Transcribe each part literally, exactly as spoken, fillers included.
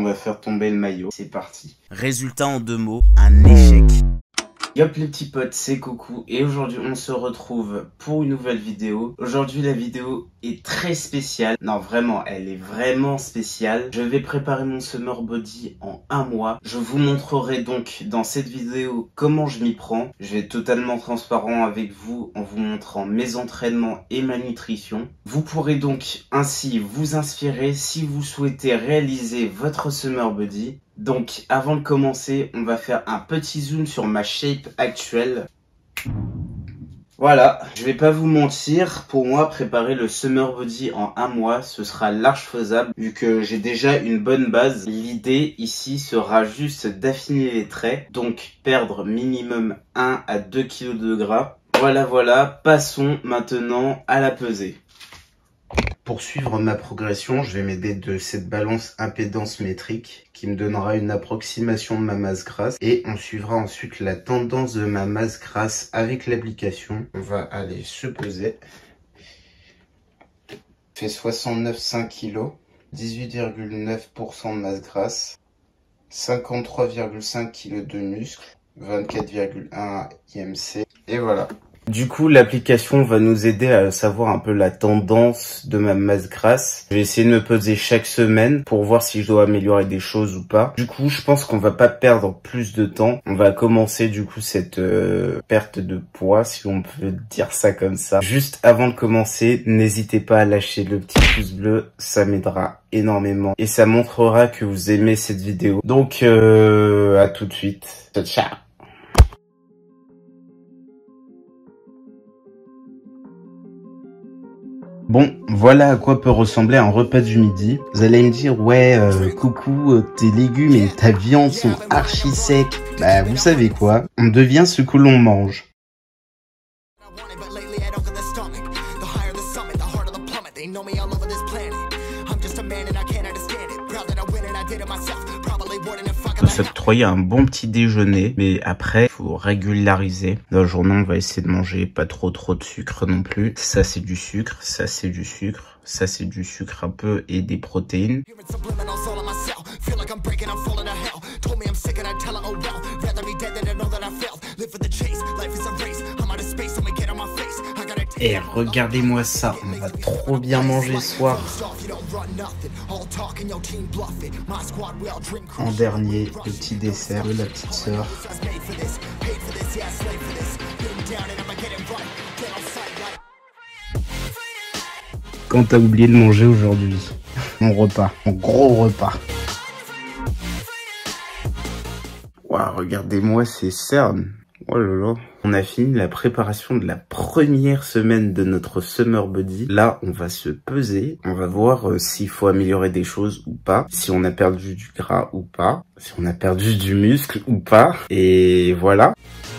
va faire tomber le maillot. C'est parti. Résultat en deux mots, un échec. Yop les petits potes, c'est Coucou et aujourd'hui on se retrouve pour une nouvelle vidéo. Aujourd'hui la vidéo est très spéciale. Non vraiment, elle est vraiment spéciale. Je vais préparer mon summer body en un mois. Je vous montrerai donc dans cette vidéo comment je m'y prends. Je vais être totalement transparent avec vous en vous montrant mes entraînements et ma nutrition. Vous pourrez donc ainsi vous inspirer si vous souhaitez réaliser votre summer body. Donc avant de commencer, on va faire un petit zoom sur ma shape actuelle. Voilà, je vais pas vous mentir, pour moi préparer le summer body en un mois, ce sera large faisable vu que j'ai déjà une bonne base. L'idée ici sera juste d'affiner les traits, donc perdre minimum un à deux kilos de gras. Voilà voilà, passons maintenant à la pesée. Pour suivre ma progression, je vais m'aider de cette balance impédance métrique qui me donnera une approximation de ma masse grasse et on suivra ensuite la tendance de ma masse grasse avec l'application. On va aller se peser. Fait soixante-neuf virgule cinq kilos, dix-huit virgule neuf pour cent de masse grasse, cinquante-trois virgule cinq kilos de muscle, vingt-quatre virgule un I M C et voilà. Du coup, l'application va nous aider à savoir un peu la tendance de ma masse grasse. Je vais essayer de me peser chaque semaine pour voir si je dois améliorer des choses ou pas. Du coup, je pense qu'on va pas perdre plus de temps. On va commencer du coup cette euh, perte de poids, si on peut dire ça comme ça. Juste avant de commencer, n'hésitez pas à lâcher le petit pouce bleu, ça m'aidera énormément et ça montrera que vous aimez cette vidéo. Donc, euh, à tout de suite. Ciao, ciao. Bon, voilà à quoi peut ressembler un repas du midi. Vous allez me dire, ouais, euh, coucou, euh, tes légumes et ta viande sont archi secs. Bah, vous savez quoi, on devient ce que l'on mange. On va s'octroyer un bon petit déjeuner, mais après, il faut régulariser. Dans la journée, on va essayer de manger pas trop trop de sucre non plus. Ça, c'est du sucre, ça, c'est du sucre, ça, c'est du sucre un peu et des protéines. Et regardez-moi ça, on va trop bien manger ce soir. En dernier, le petit dessert de la petite sœur. Quand t'as oublié de manger aujourd'hui, mon repas, mon gros repas. Waouh, regardez-moi ces cernes. Oh là là. On a fini la préparation de la première semaine de notre summer body. Là, on va se peser. On va voir euh, s'il faut améliorer des choses ou pas. Si on a perdu du gras ou pas. Si on a perdu du muscle ou pas. Et voilà.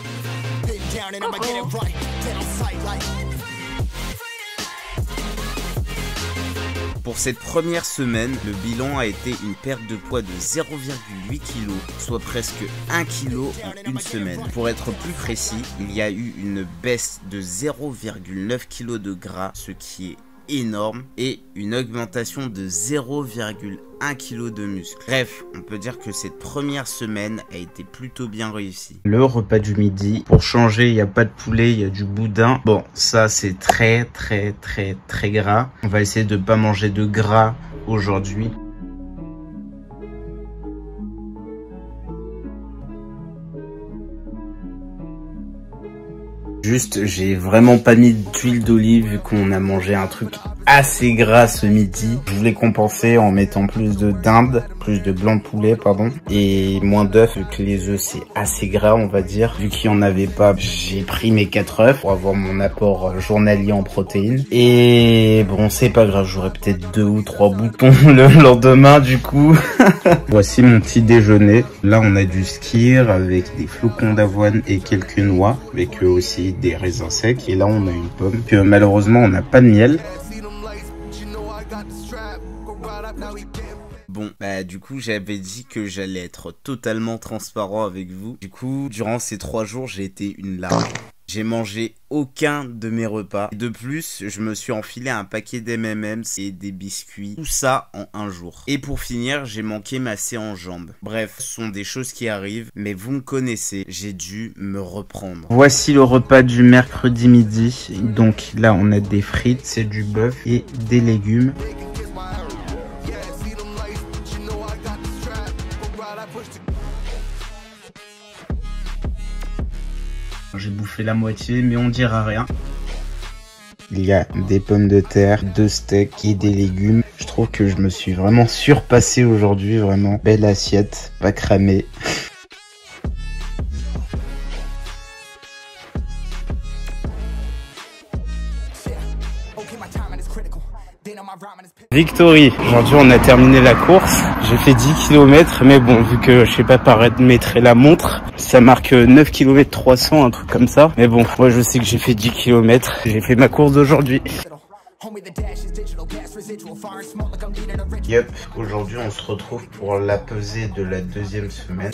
Pour cette première semaine, le bilan a été une perte de poids de zéro virgule huit kilos, soit presque un kilo en une semaine. Pour être plus précis, il y a eu une baisse de zéro virgule neuf kilos de gras, ce qui est énorme, et une augmentation de zéro virgule un kilo de muscle. Bref, on peut dire que cette première semaine a été plutôt bien réussie. Le repas du midi, pour changer, il n'y a pas de poulet, il y a du boudin. Bon, ça c'est très très très très gras. On va essayer de ne pas manger de gras aujourd'hui. Juste, j'ai vraiment pas mis d'huile d'olive vu qu'on a mangé un truc assez gras ce midi. Je voulais compenser en mettant plus de dinde, plus de blanc de poulet, pardon, et moins d'œufs, vu que les œufs c'est assez gras, on va dire. Vu qu'il y en avait pas, j'ai pris mes quatre œufs pour avoir mon apport journalier en protéines. Et bon, c'est pas grave, j'aurai peut-être deux ou trois boutons le lendemain du coup. Voici mon petit déjeuner. Là, on a du skyr avec des flocons d'avoine et quelques noix, avec aussi des raisins secs. Et là, on a une pomme. Puis, euh, malheureusement, on n'a pas de miel. Bon, bah du coup j'avais dit que j'allais être totalement transparent avec vous. Du coup, durant ces trois jours, j'ai été une larve. J'ai mangé aucun de mes repas. De plus, je me suis enfilé un paquet d'M and M's et des biscuits. Tout ça en un jour. Et pour finir, j'ai manqué ma séance jambes. Bref, ce sont des choses qui arrivent, mais vous me connaissez, j'ai dû me reprendre. Voici le repas du mercredi midi. Donc là, on a des frites, c'est du bœuf et des légumes. J'ai bouffé la moitié, mais on dira rien. Il y a des pommes de terre, deux steaks et des légumes. Je trouve que je me suis vraiment surpassé aujourd'hui, vraiment. Belle assiette, pas cramée. Victory, aujourd'hui on a terminé la course, j'ai fait dix kilomètres, mais bon, vu que je sais pas paramétrer la montre, ça marque neuf kilomètres trois cents, un truc comme ça. Mais bon, moi je sais que j'ai fait dix kilomètres, j'ai fait ma course d'aujourd'hui. Yep, aujourd'hui on se retrouve pour la pesée de la deuxième semaine.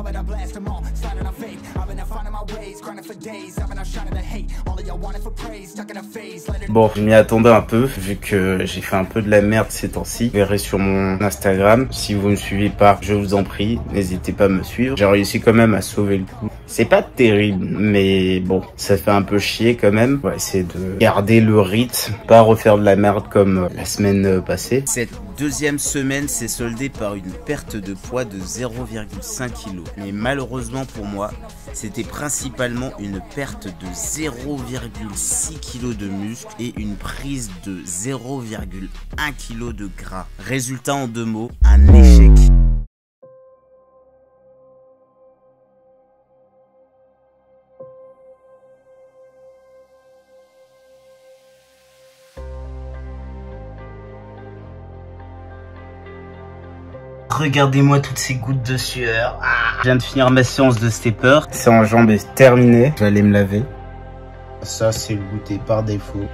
Bon, je m'y attendais un peu, vu que j'ai fait un peu de la merde ces temps-ci. Vous verrez sur mon Instagram. Si vous ne me suivez pas, je vous en prie, n'hésitez pas à me suivre. J'ai réussi quand même à sauver le coup. C'est pas terrible, mais bon, ça fait un peu chier quand même. On va essayer de garder le rythme, pas refaire de la merde comme la semaine passée. Cette deuxième semaine s'est soldée par une perte de poids de zéro virgule cinq kilos. Mais malheureusement pour moi, c'était principalement une perte de zéro virgule six kilos de muscle et une prise de zéro virgule un kilo de gras. Résultat en deux mots, un échec. Regardez-moi toutes ces gouttes de sueur. Ah, je viens de finir ma séance de stepper. C'est en jambes est terminé. Je vais aller me laver. Ça, c'est le goûter par défaut.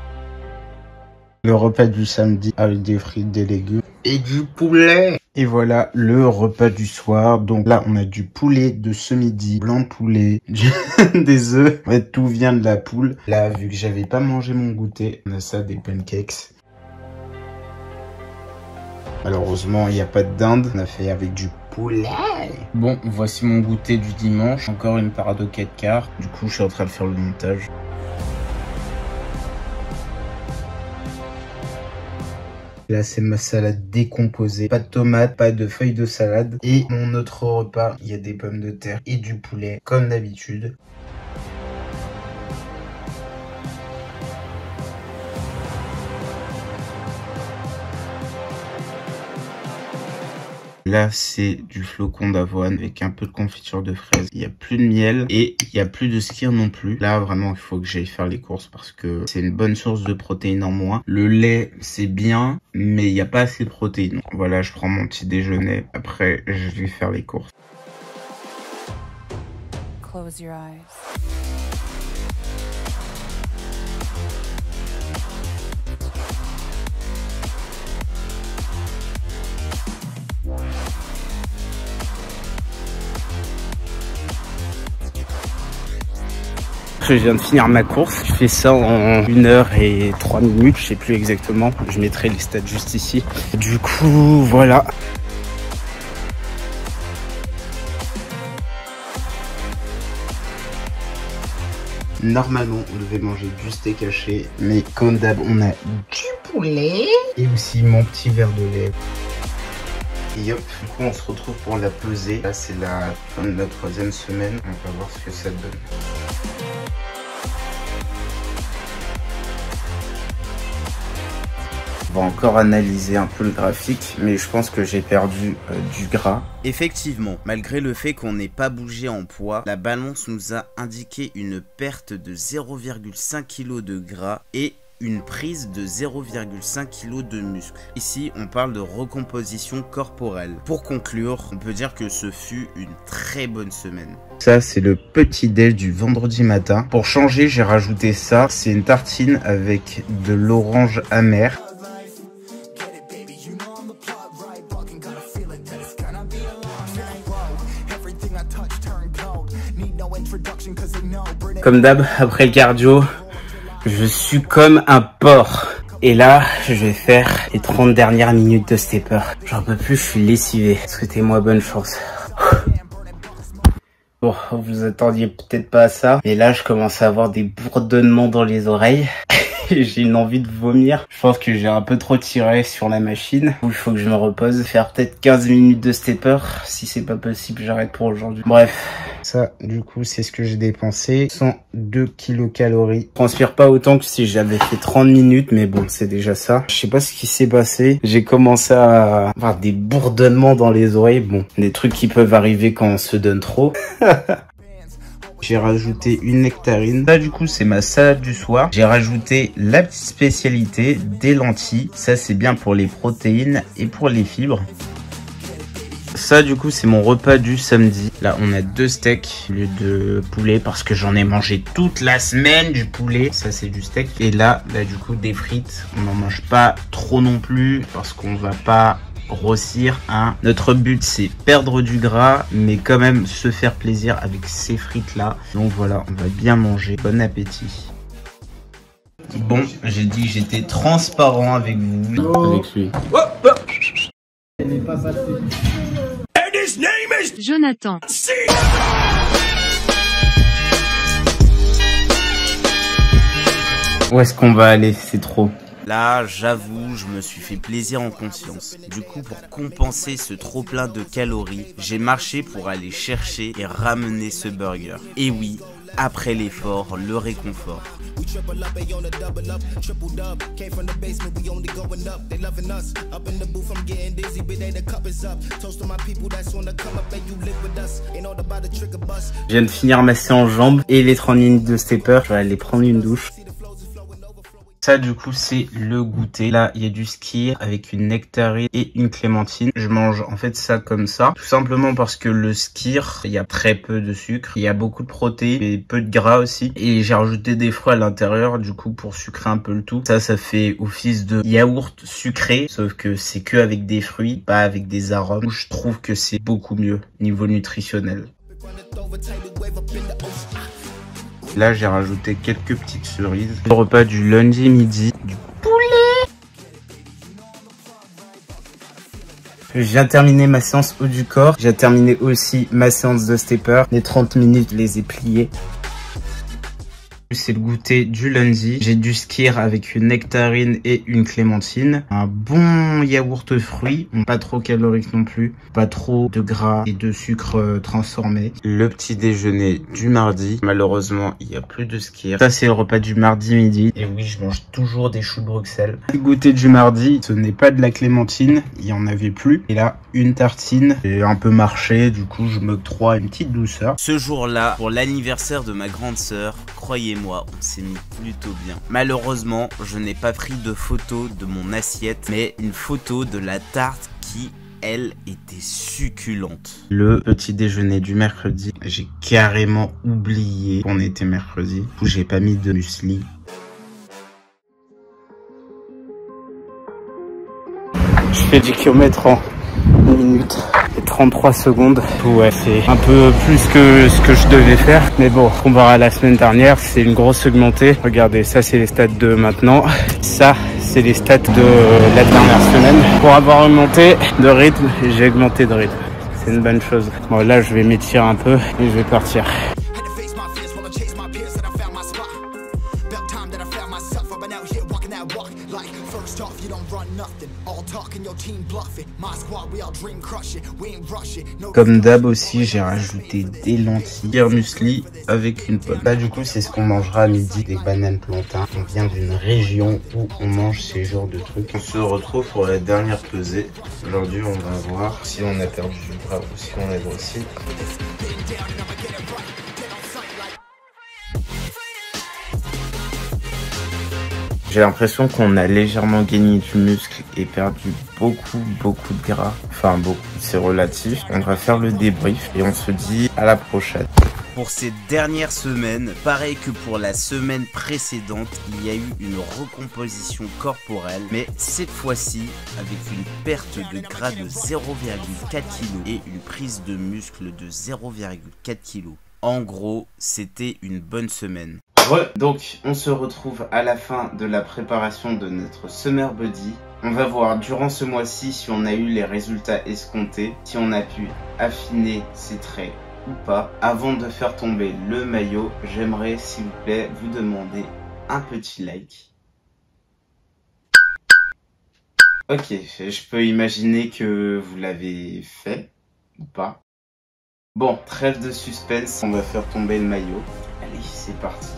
Le repas du samedi avec des frites, des légumes et du poulet. Et voilà le repas du soir. Donc là, on a du poulet de ce midi, blanc de poulet, des œufs. En fait, tout vient de la poule. Là, vu que j'avais pas mangé mon goûter, on a ça, des pancakes. Malheureusement, il n'y a pas de dinde. On a fait avec du poulet. Bon, voici mon goûter du dimanche. Encore une parade au quatre quarts. Du coup, je suis en train de faire le montage. Là, c'est ma salade décomposée. Pas de tomates, pas de feuilles de salade. Et mon autre repas, il y a des pommes de terre et du poulet, comme d'habitude. Là, c'est du flocon d'avoine avec un peu de confiture de fraise. Il n'y a plus de miel et il n'y a plus de skyr non plus. Là, vraiment, il faut que j'aille faire les courses parce que c'est une bonne source de protéines en moins. Le lait, c'est bien, mais il n'y a pas assez de protéines. Donc, voilà, je prends mon petit déjeuner. Après, je vais faire les courses. Close your eyes. Je viens de finir ma course, je fais ça en une heure et trois minutes, je sais plus exactement, je mettrai les stats juste ici. Du coup, voilà. Normalement, on devait manger du steak haché, mais comme d'hab, on a du poulet et aussi mon petit verre de lait. Et hop, du coup, on se retrouve pour la pesée. Là, c'est la fin de la troisième semaine. On va voir ce que ça donne. On va encore analyser un peu le graphique, mais je pense que j'ai perdu euh, du gras. Effectivement, malgré le fait qu'on n'ait pas bougé en poids, la balance nous a indiqué une perte de zéro virgule cinq kilos de gras et une prise de zéro virgule cinq kilos de muscle. Ici, on parle de recomposition corporelle. Pour conclure, on peut dire que ce fut une très bonne semaine. Ça, c'est le petit déj du vendredi matin. Pour changer, j'ai rajouté ça. C'est une tartine avec de l'orange amère. Comme d'hab, après le cardio, je suis comme un porc. Et là, je vais faire les trente dernières minutes de stepper. J'en peux plus, je suis lessivé. Souhaitez-moi bonne chance. Bon, vous attendiez peut-être pas à ça, mais là, je commence à avoir des bourdonnements dans les oreilles. J'ai une envie de vomir. Je pense que j'ai un peu trop tiré sur la machine. Il faut que je me repose. Faire peut-être quinze minutes de stepper. Si c'est pas possible, j'arrête pour aujourd'hui. Bref. Ça, du coup, c'est ce que j'ai dépensé. cent deux kilocalories. Je transpire pas autant que si j'avais fait trente minutes, mais bon, c'est déjà ça. Je sais pas ce qui s'est passé. J'ai commencé à avoir des bourdonnements dans les oreilles. Bon, des trucs qui peuvent arriver quand on se donne trop. J'ai rajouté une nectarine. Ça, du coup, c'est ma salade du soir. J'ai rajouté la petite spécialité des lentilles. Ça, c'est bien pour les protéines et pour les fibres. Ça, du coup, c'est mon repas du samedi. Là, on a deux steaks au lieu de poulet parce que j'en ai mangé toute la semaine du poulet. Ça, c'est du steak. Et là, là, du coup, des frites. On n'en mange pas trop non plus parce qu'on va pas grossir, hein. Notre but, c'est perdre du gras, mais quand même se faire plaisir avec ces frites-là. Donc voilà, on va bien manger. Bon appétit. Bon, j'ai dit que j'étais transparent avec vous. Oh. Avec lui. Oh, oh. Jonathan. Où est-ce qu'on va aller? C'est trop. Là, j'avoue, je me suis fait plaisir en conscience. Du coup, pour compenser ce trop plein de calories, j'ai marché pour aller chercher et ramener ce burger. Et oui, après l'effort, le réconfort. Je viens de finir ma séance jambes et les trente minutes de stepper. Je vais aller prendre une douche. Ça, du coup, c'est le goûter. Là, il y a du skyr avec une nectarine et une clémentine. Je mange en fait ça comme ça. Tout simplement parce que le skyr, il y a très peu de sucre. Il y a beaucoup de protéines et peu de gras aussi. Et j'ai rajouté des fruits à l'intérieur, du coup, pour sucrer un peu le tout. Ça, ça fait office de yaourt sucré. Sauf que c'est que avec des fruits, pas avec des arômes. Je trouve que c'est beaucoup mieux niveau nutritionnel. Là, j'ai rajouté quelques petites cerises. Le repas du lundi midi, du poulet. Je viens de terminer ma séance haut du corps. J'ai terminé aussi ma séance de stepper. Les trente minutes, je les ai pliées. C'est le goûter du lundi. J'ai du skyr avec une nectarine et une clémentine. Un bon yaourt fruit, pas trop calorique non plus. Pas trop de gras et de sucre transformé. Le petit déjeuner du mardi. Malheureusement, il n'y a plus de skyr. Ça, c'est le repas du mardi midi. Et oui, je mange toujours des choux de Bruxelles. Le goûter du mardi, ce n'est pas de la clémentine. Il n'y en avait plus. Et là, une tartine. J'ai un peu marché. Du coup, je m'octroie une petite douceur. Ce jour-là, pour l'anniversaire de ma grande sœur, croyez-moi, moi, on s'est mis plutôt bien. Malheureusement, je n'ai pas pris de photo de mon assiette, mais une photo de la tarte qui, elle, était succulente. Le petit déjeuner du mercredi, j'ai carrément oublié qu'on était mercredi. Du coup, j'ai pas mis de muesli. Je fais dix kilomètres en une minute et trente-trois secondes. Ouais, c'est un peu plus que ce que je devais faire. Mais bon, comparé à la semaine dernière, c'est une grosse augmentée. Regardez, ça c'est les stats de maintenant. Ça, c'est les stats de la dernière semaine. Pour avoir augmenté de rythme, j'ai augmenté de rythme. C'est une bonne chose. Bon, là, je vais m'étirer un peu et je vais partir. Comme d'hab aussi, j'ai rajouté des lentilles, un muesli avec une pomme. Là, du coup, c'est ce qu'on mangera à midi, des bananes plantains. On vient d'une région où on mange ces genres de trucs. On se retrouve pour la dernière pesée. Aujourd'hui, on va voir si on a perdu du gras ou si on a grossi. J'ai l'impression qu'on a légèrement gagné du muscle et perdu beaucoup, beaucoup de gras. Enfin, beaucoup, c'est relatif. On va faire le débrief et on se dit à la prochaine. Pour cette dernière semaine, pareil que pour la semaine précédente, il y a eu une recomposition corporelle, mais cette fois-ci avec une perte de gras de zéro virgule quatre kilos et une prise de muscle de zéro virgule quatre kilos. En gros, c'était une bonne semaine. Re, donc, on se retrouve à la fin de la préparation de notre Summer Body. On va voir durant ce mois-ci si on a eu les résultats escomptés, si on a pu affiner ses traits ou pas. Avant de faire tomber le maillot, j'aimerais s'il vous plaît vous demander un petit like. Ok, je peux imaginer que vous l'avez fait ou pas. Bon, trêve de suspense, on va faire tomber le maillot. Allez, c'est parti.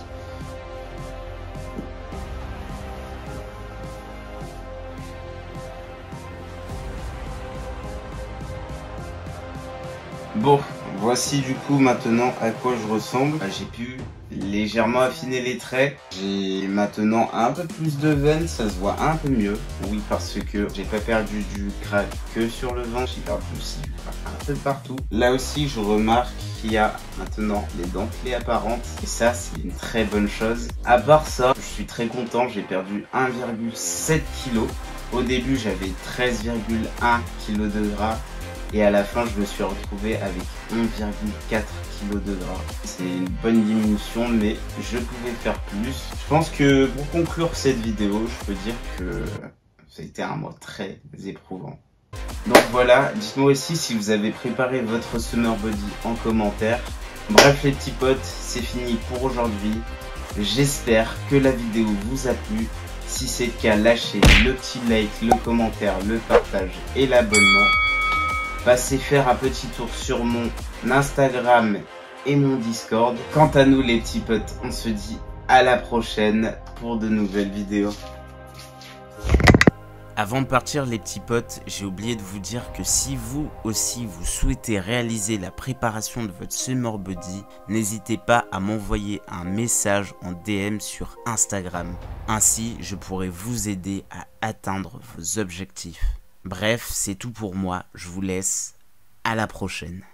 Bon, voici du coup maintenant à quoi je ressemble. J'ai pu légèrement affiner les traits. J'ai maintenant un peu plus de veines, ça se voit un peu mieux. Oui, parce que j'ai pas perdu du gras que sur le ventre, j'ai perdu aussi du gras un peu partout. Là aussi, je remarque qu'il y a maintenant les dentelés apparentes. Et ça, c'est une très bonne chose. À part ça, je suis très content, j'ai perdu un virgule sept kilos. Au début, j'avais treize virgule un kilos de gras. Et à la fin, je me suis retrouvé avec un virgule quatre kilos de gras. C'est une bonne diminution, mais je pouvais faire plus. Je pense que pour conclure cette vidéo, je peux dire que ça a été un mois très éprouvant. Donc voilà, dites-moi aussi si vous avez préparé votre Summer Body en commentaire. Bref les petits potes, c'est fini pour aujourd'hui. J'espère que la vidéo vous a plu. Si c'est le cas, lâchez le petit like, le commentaire, le partage et l'abonnement. Passez faire un petit tour sur mon Instagram et mon Discord. Quant à nous les petits potes, on se dit à la prochaine pour de nouvelles vidéos. Avant de partir les petits potes, j'ai oublié de vous dire que si vous aussi vous souhaitez réaliser la préparation de votre Summer Body, n'hésitez pas à m'envoyer un message en D M sur Instagram. Ainsi, je pourrai vous aider à atteindre vos objectifs. Bref, c'est tout pour moi, je vous laisse, à la prochaine.